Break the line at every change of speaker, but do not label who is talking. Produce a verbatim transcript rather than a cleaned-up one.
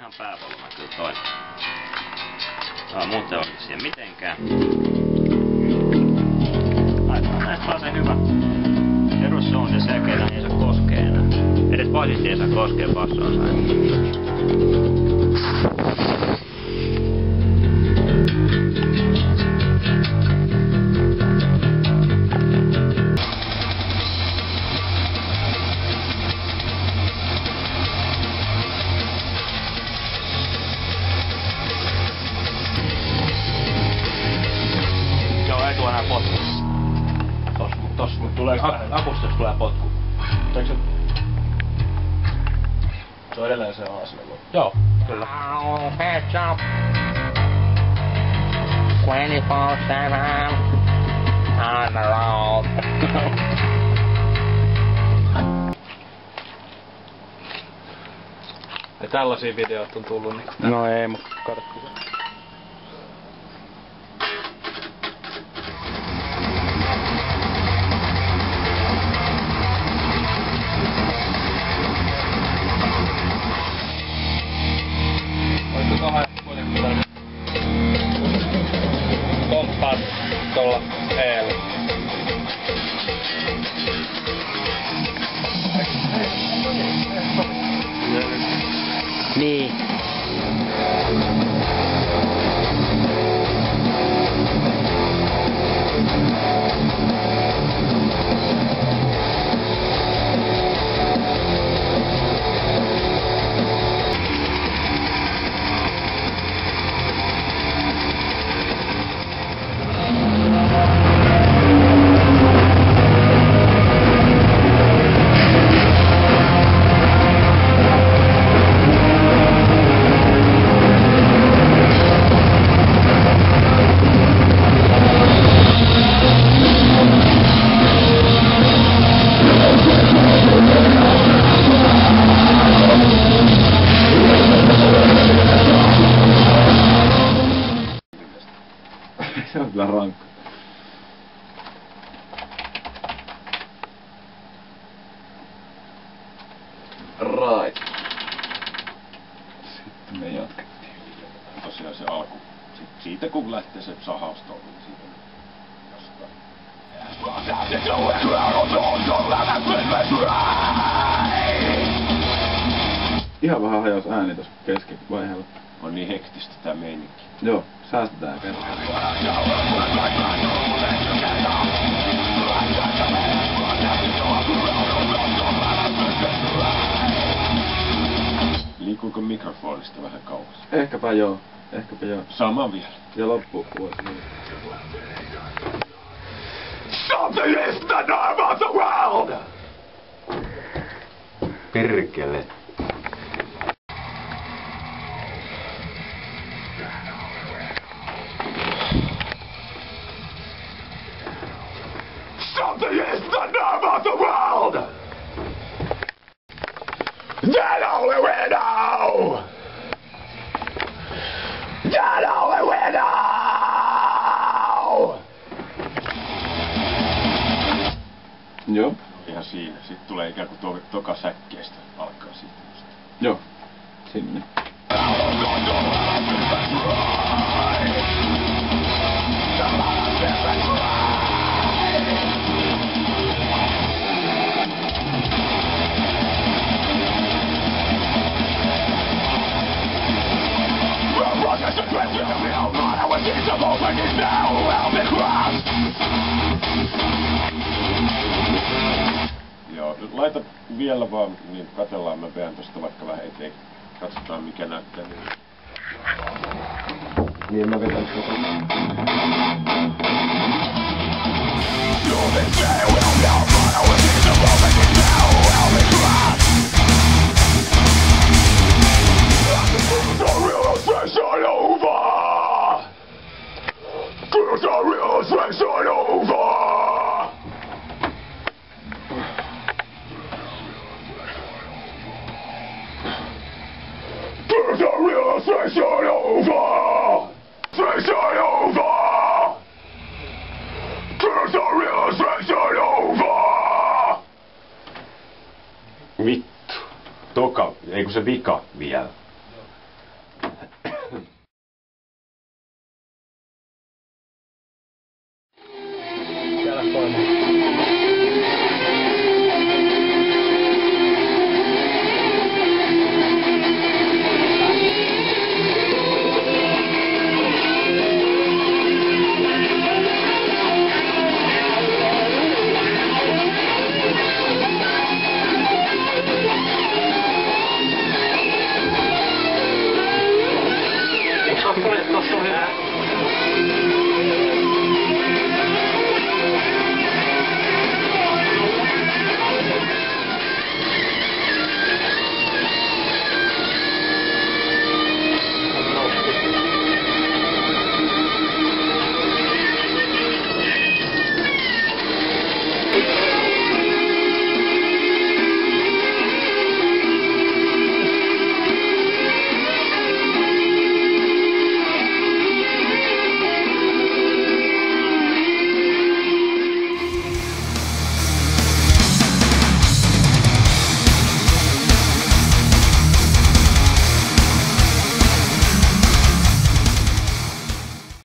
ihan päävolma kyllä toi. Joo, muuten on siihen mitenkään. Laitetaan näistä vaan se hyvä perussuunta ja sen jälkeen ei saa koskea enää. Edes basista ei saa koskea bassoon sain. Potku. Tos, tos mut tulee apusta, jos tulee potku. Eikö se... Se on edelleen se asenne. Joo, kyllä. Heads up. twenty-four seven. On the road. Ja tällaisia videoita on tullut niinku tää. No ei, mut katsotko se. Komppaat tuolla eellä. Niin. Se on kyllä rankka. Right. Sitten me jatkettiin. Tosiaan se alku. Sitten siitä kun lähtee se sahaustoon, niin siitä jostain. Ihan vähän hajos ääni tossa keskivaiheella. On niin hektistä tää meininki. Joo, säästetään kerran. Liikkuuko mikrofonista vähän kauas? Ehkäpä joo, ehkäpä joo. Sama vielä. Ja loppuun vuosi. Something is the norm of the world! Perkele. Something is the norm of the world! That only we know! That only we know! Joo. Ihan siinä. Sitten tulee ikään kuin to toka säkkeestä alkaa siitä just. Joo. Sinne. Joo, laita vielä vaan, niin katsellaan, mä vedän tosta vaikka vähän eteen. Katsotaan mikä näyttää. Niin mä vedän sitä. Vittu. Toka, ei kun se vika vielä.